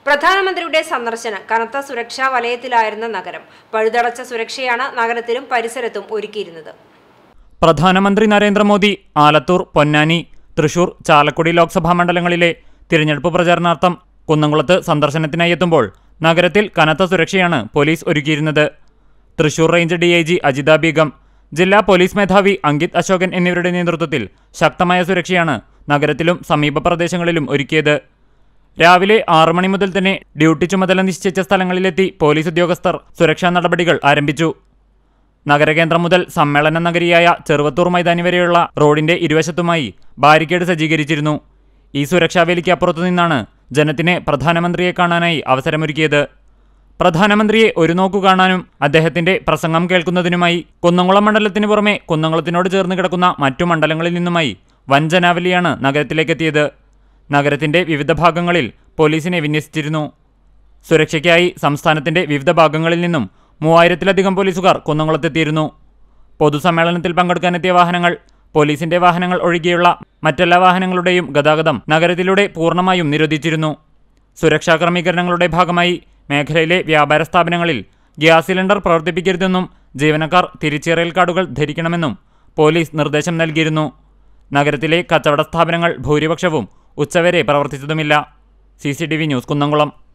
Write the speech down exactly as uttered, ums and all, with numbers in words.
പ്രധാനമന്ത്രിയുടെ സന്ദർശനം കനത്ത സുരക്ഷാ വലയത്തിലായിരുന്ന നഗരം പഴുതടച്ച സുരക്ഷയാണ് നഗരത്തിലും പരിസരത്തും ഒരുക്കിയിരുന്നത്. പ്രധാനമന്ത്രി നരേന്ദ്രമോദി ആലത്തൂർ, പൊന്നാനി, തൃശൂർ, ചാലക്കുടി ലോക്സഭാ മണ്ഡലങ്ങളിലെ തിരഞ്ഞെടുപ്പ് പ്രചാരണാർത്ഥം കുന്നംകുളത്ത് സന്ദർശനത്തിനായി എത്തുമ്പോൾ നഗരത്തിൽ കനത്ത സുരക്ഷയാണ് പോലീസ് ഒരുക്കിയിരുന്നത്. Thrissur range D I G Ajitha Begum, ജില്ലാ പോലീസ് മേധാവി അങ്കിത് അശോകൻ എന്നിവരുടെ നേതൃത്വത്തിൽ ശക്തമായ സുരക്ഷയാണ് നഗരത്തിലും സമീപ പ്രദേശങ്ങളിലും ഒരുക്കിയത്. രാവിലെ ആറു മണി മുതൽ തന്നെ ഡ്യൂട്ടി ചുമതല നിശ്ചയിച്ച സ്ഥലങ്ങളിലെത്തി പോലീസ് ഉദ്യോഗസ്ഥർ സുരക്ഷാ നടപടികൾ ആരംഭിച്ചു. നഗരകേന്ദ്രം മുതൽ സമ്മേളന നഗരിയായ ചെറുവത്തൂർ മൈതാനി വരെയുള്ള റോഡിന്റെ ഇരുവശത്തുമായി ബാരിക്കേഡ് സജ്ജീകരിച്ചിരുന്നു. ഈ സുരക്ഷാവേലിക്ക് അപ്പുറത്തു നിന്നാണ് ജനത്തിന് പ്രധാനമന്ത്രിയെ കാണാനായി അവസരമൊരുക്കിയത്. പ്രധാനമന്ത്രിയെ ഒരു നോക്കു കാണാനും അദ്ദേഹത്തിന്റെ പ്രസംഗം കേൾക്കുന്നതിനുമായി കുന്നംകുളം മണ്ഡലത്തിന് പുറമെ കുന്നംകുളത്തിനോട് ചേർന്ന് കിടക്കുന്ന മറ്റു മണ്ഡലങ്ങളിൽ നിന്നുമായി വൻ ജനാവലിയാണ് നഗരത്തിലേക്കെത്തിയത്. നഗരത്തിന്റെ വിവിധ ഭാഗങ്ങളിൽ പോലീസിനെ വിന്യസിച്ചിരുന്നു. സുരക്ഷയ്ക്കായി സംസ്ഥാനത്തിന്റെ വിവിധ ഭാഗങ്ങളിൽ നിന്നും മൂവായിരത്തിലധികം പോലീസുകാർ കുന്നംകുളത്തെത്തിയിരുന്നു. പൊതുസമ്മേളനത്തിൽ പങ്കെടുക്കാനെത്തിയ വാഹനങ്ങൾ, പോലീസിന്റെ വാഹനങ്ങൾ ഒഴികെയുള്ള മറ്റെല്ലാ വാഹനങ്ങളുടെയും ഗതാഗതം നഗരത്തിലൂടെ പൂർണ്ണമായും നിരോധിച്ചിരുന്നു. സുരക്ഷാ ക്രമീകരണങ്ങളുടെ ഭാഗമായി മേഖലയിലെ വ്യാപാര സ്ഥാപനങ്ങളിൽ ഗ്യാസ് സിലിണ്ടർ പ്രവർത്തിപ്പിക്കരുതെന്നും ജീവനക്കാർ തിരിച്ചറിയൽ കാർഡുകൾ ധരിക്കണമെന്നും പോലീസ് നിർദ്ദേശം നൽകിയിരുന്നു. നഗരത്തിലെ കച്ചവട സ്ഥാപനങ്ങൾ ഭൂരിപക്ഷവും ഉച്ചവരെ പ്രവർത്തിച്ചതുമില്ല. C C T V news Kunnamkulam.